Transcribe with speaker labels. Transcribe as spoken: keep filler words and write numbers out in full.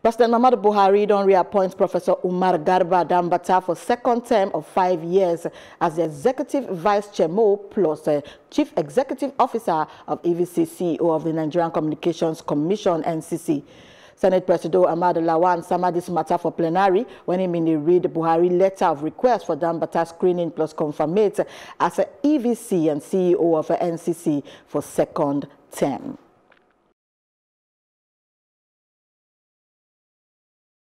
Speaker 1: President Muhammadu Buhari don reappoint Professor Umar Garba Dambata for second term of five years as the Executive Vice Chairman plus uh, Chief Executive Officer of E V C, C E O of the Nigerian Communications Commission, N C C. Senate President Ahmadu Lawan summoned this matter for plenary when he may read the Buhari letter of request for Dambata screening plus confirmate as a E V C and C E O of a N C C for second term.